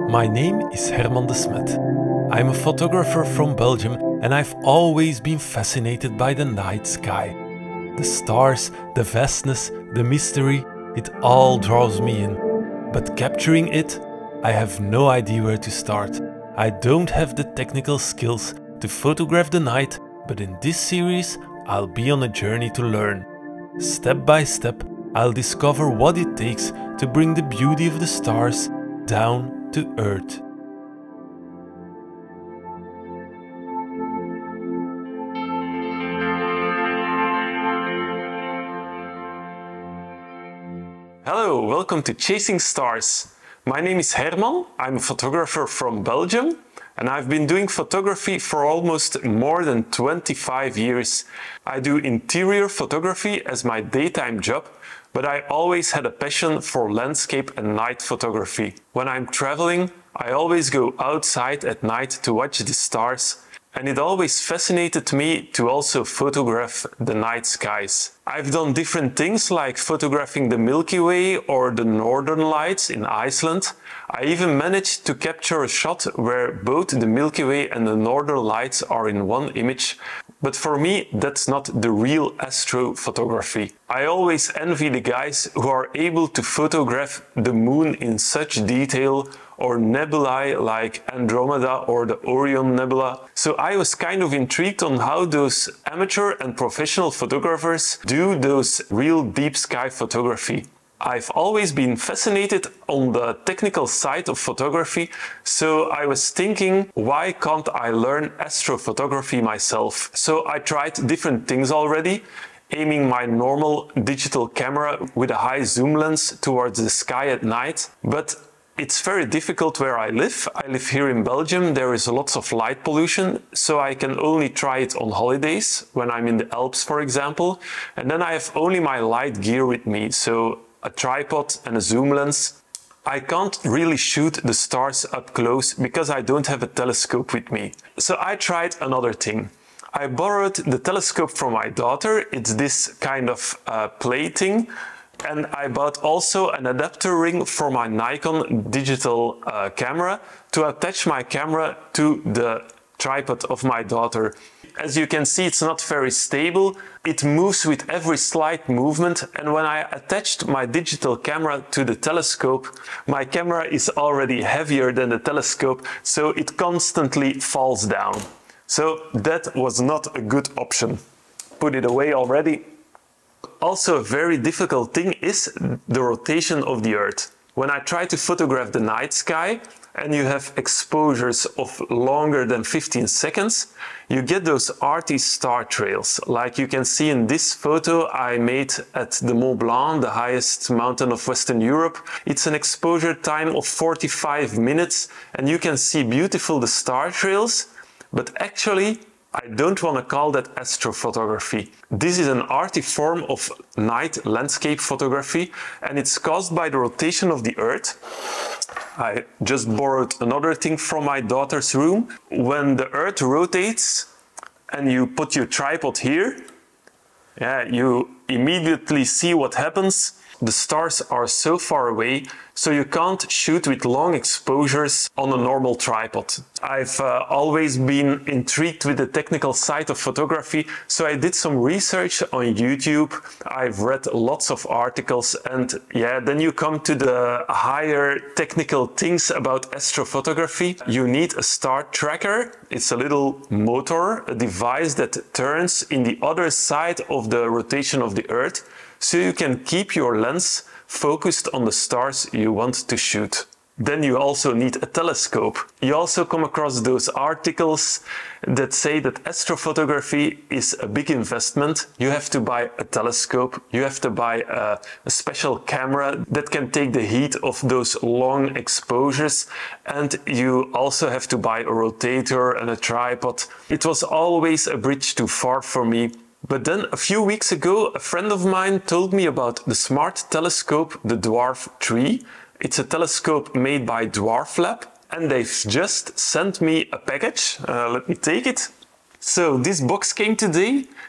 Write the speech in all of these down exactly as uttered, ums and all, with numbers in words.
My name is Herman Desmet. I'm a photographer from Belgium and I've always been fascinated by the night sky. The stars, the vastness, the mystery, it all draws me in. But capturing it, I have no idea where to start. I don't have the technical skills to photograph the night, but in this series I'll be on a journey to learn. Step by step, I'll discover what it takes to bring the beauty of the stars down to Earth. Hello, welcome to Chasing Stars. My name is Herman, I'm a photographer from Belgium, and I've been doing photography for almost more than twenty-five years. I do interior photography as my daytime job, but I always had a passion for landscape and night photography. When I'm traveling, I always go outside at night to watch the stars, and it always fascinated me to also photograph the night skies. I've done different things like photographing the Milky Way or the Northern Lights in Iceland. I even managed to capture a shot where both the Milky Way and the Northern Lights are in one image. But for me, that's not the real astrophotography. I always envy the guys who are able to photograph the moon in such detail, or nebulae like Andromeda or the Orion Nebula. So I was kind of intrigued on how those amateur and professional photographers do those real deep sky photography. I've always been fascinated on the technical side of photography, so I was thinking, why can't I learn astrophotography myself? So I tried different things already, aiming my normal digital camera with a high zoom lens towards the sky at night, but it's very difficult where I live. I live here in Belgium, there is lots of light pollution, so I can only try it on holidays, when I'm in the Alps for example, and then I have only my light gear with me, so a tripod and a zoom lens. I can't really shoot the stars up close because I don't have a telescope with me. So I tried another thing. I borrowed the telescope from my daughter. It's this kind of uh, play thing. And I bought also an adapter ring for my Nikon digital uh, camera to attach my camera to the tripod of my daughter. As you can see, it's not very stable. It moves with every slight movement, and when I attached my digital camera to the telescope, my camera is already heavier than the telescope, so it constantly falls down. So that was not a good option. Put it away already. Also, a very difficult thing is the rotation of the Earth. When I try to photograph the night sky, and you have exposures of longer than fifteen seconds, you get those arty star trails. Like you can see in this photo I made at the Mont Blanc, the highest mountain of Western Europe. It's an exposure time of forty-five minutes, and you can see beautiful the star trails, but actually I don't want to call that astrophotography. This is an arty form of night landscape photography, and it's caused by the rotation of the Earth. I just borrowed another thing from my daughter's room. When the Earth rotates and you put your tripod here, yeah, you immediately see what happens. The stars are so far away, so you can't shoot with long exposures on a normal tripod. I've uh, always been intrigued with the technical side of photography, so I did some research on YouTube. I've read lots of articles, and yeah, then you come to the higher technical things about astrophotography. You need a star tracker. It's a little motor, a device that turns in the other side of the rotation of the Earth, so you can keep your lens focused on the stars you want to shoot. Then you also need a telescope. You also come across those articles that say that astrophotography is a big investment. You have to buy a telescope, you have to buy a, a special camera that can take the heat of those long exposures, and you also have to buy a rotator and a tripod. It was always a bridge too far for me. But then a few weeks ago, a friend of mine told me about the smart telescope, the Dwarf three. It's a telescope made by Dwarf Lab, and they've just sent me a package. Uh, let me take it. So this box came today.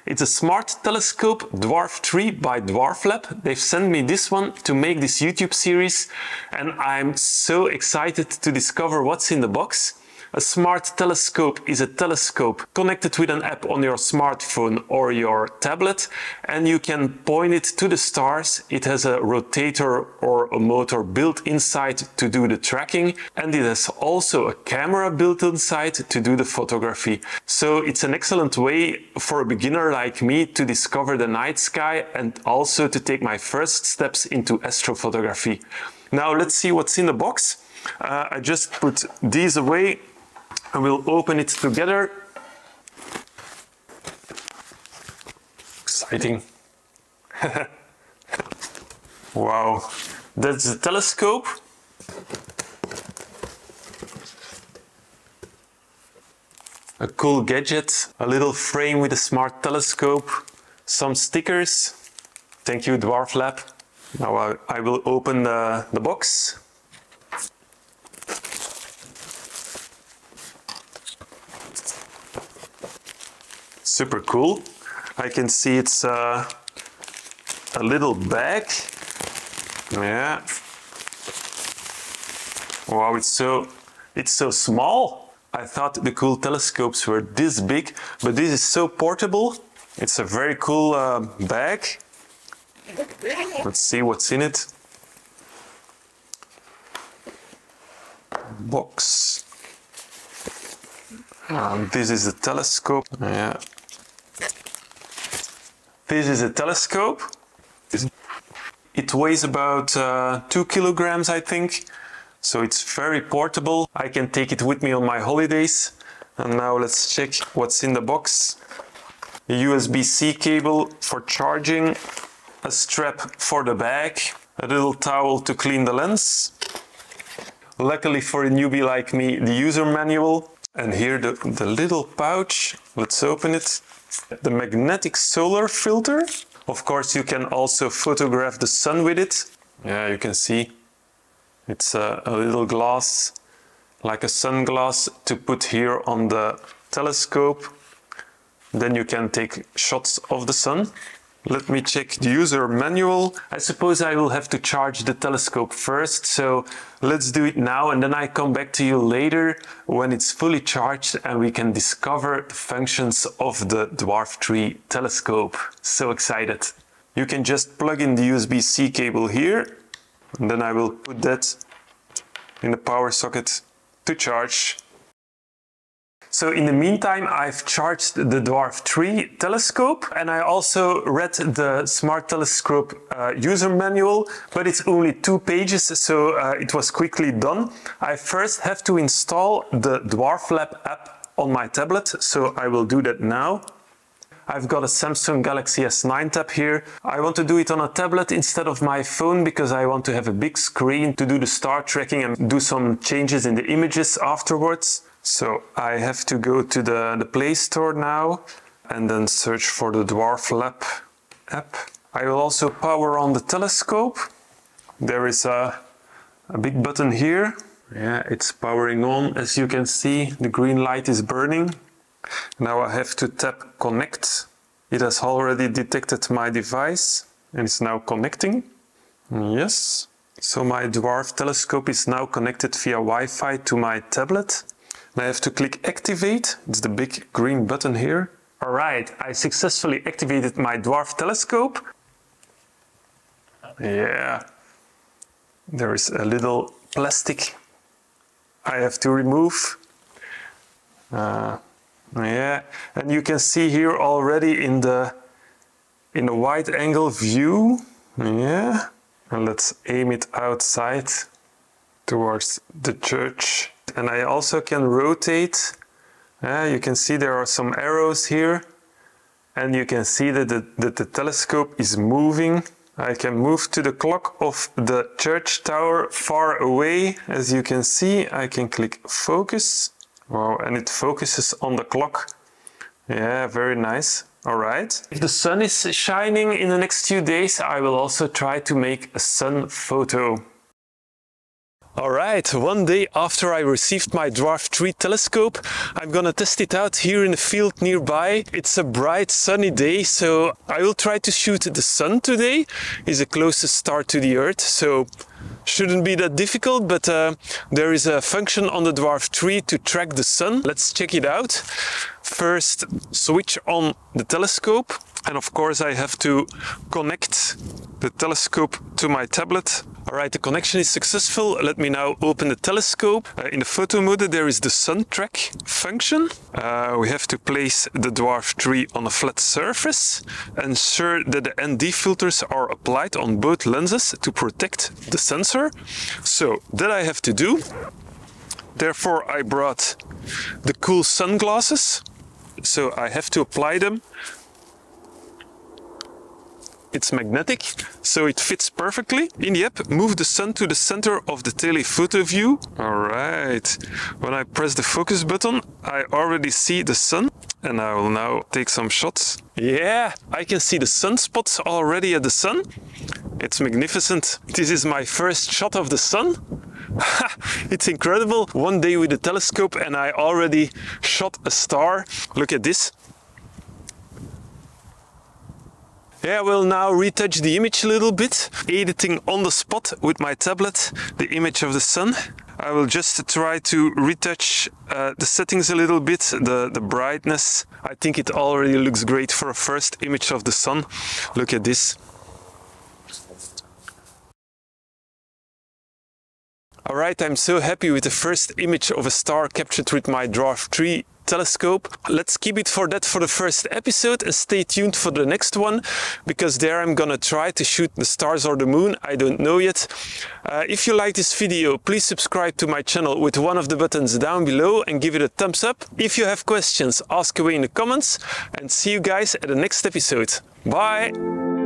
It's a smart telescope, Dwarf three by Dwarf Lab. They've sent me this one to make this YouTube series, and I'm so excited to discover what's in the box. A smart telescope is a telescope connected with an app on your smartphone or your tablet, and you can point it to the stars. It has a rotator or a motor built inside to do the tracking, and it has also a camera built inside to do the photography. So it's an excellent way for a beginner like me to discover the night sky and also to take my first steps into astrophotography. Now let's see what's in the box. Uh, I just put these away. And we'll open it together. Exciting. Wow, that's the telescope. A cool gadget, a little frame with a smart telescope, some stickers. Thank you, Dwarf Lab. Now I, I will open the, the box. Super cool. I can see it's uh, a little bag. Yeah. Wow, it's so it's so small. I thought the cool telescopes were this big, but this is so portable. It's a very cool uh, bag. Let's see what's in it. Box. Um, this is the telescope. Yeah. This is a telescope. It weighs about uh, two kilograms, I think. So it's very portable. I can take it with me on my holidays. And now let's check what's in the box. A U S B C cable for charging, a strap for the bag, a little towel to clean the lens. Luckily for a newbie like me, the user manual. And here the, the little pouch. Let's open it. The magnetic solar filter. Of course, you can also photograph the sun with it. Yeah, you can see it's a, a little glass, like a sunglass, to put here on the telescope. Then you can take shots of the sun. Let me check the user manual. I suppose I will have to charge the telescope first, so let's do it now, and then I come back to you later when it's fully charged and we can discover the functions of the Dwarf three telescope. So excited. You can just plug in the U S B C cable here, and then I will put that in the power socket to charge. So in the meantime, I've charged the Dwarf three telescope, and I also read the Smart Telescope uh, user manual, but it's only two pages, so uh, it was quickly done. I first have to install the Dwarf Lab app on my tablet, so I will do that now. I've got a Samsung Galaxy S nine tab here. I want to do it on a tablet instead of my phone because I want to have a big screen to do the star tracking and do some changes in the images afterwards. So I have to go to the, the Play Store now and then search for the Dwarf Lab app. I will also power on the telescope. There is a, a big button here. Yeah, it's powering on. As you can see, the green light is burning. Now I have to tap connect. It has already detected my device and it's now connecting. Yes. So my Dwarf telescope is now connected via Wi-Fi to my tablet. I have to click activate. It's the big green button here. Alright, I successfully activated my Dwarf telescope. Yeah. There is a little plastic I have to remove. Uh, yeah, and you can see here already in the in the wide angle view. Yeah. And let's aim it outside towards the church. And I also can rotate. Uh, you can see there are some arrows here. And you can see that the, that the telescope is moving. I can move to the clock of the church tower far away. As you can see, I can click focus. Wow, and it focuses on the clock. Yeah, very nice. Alright. If the sun is shining in the next few days, I will also try to make a sun photo. Alright, one day after I received my Dwarf three telescope, I'm gonna test it out here in a field nearby. It's a bright sunny day, so I will try to shoot the sun today. It's the closest star to the Earth, so shouldn't be that difficult, but uh, there is a function on the Dwarf three to track the sun. Let's check it out. First, switch on the telescope, and of course I have to connect the telescope to my tablet. Alright, the connection is successful. Let me now open the telescope. Uh, in the photo mode there is the sun track function. Uh, we have to place the Dwarf three on a flat surface. Ensure that the N D filters are applied on both lenses to protect the sensor. So that I have to do. Therefore I brought the cool sunglasses. So I have to apply them. It's magnetic, so it fits perfectly. In the app, move the sun to the center of the telephoto view. Alright, when I press the focus button, I already see the sun. And I will now take some shots. Yeah, I can see the sunspots already at the sun. It's magnificent. This is my first shot of the sun. It's incredible. One day with the telescope and I already shot a star. Look at this. Yeah, I will now retouch the image a little bit, editing on the spot with my tablet, the image of the sun. I will just try to retouch uh, the settings a little bit, the, the brightness. I think it already looks great for a first image of the sun. Look at this. Alright, I'm so happy with the first image of a star captured with my Dwarf three telescope. Let's keep it for that for the first episode and stay tuned for the next one, because there I'm gonna try to shoot the stars or the moon, I don't know yet. Uh, if you like this video, please subscribe to my channel with one of the buttons down below and give it a thumbs up. If you have questions, ask away in the comments, and see you guys at the next episode. Bye!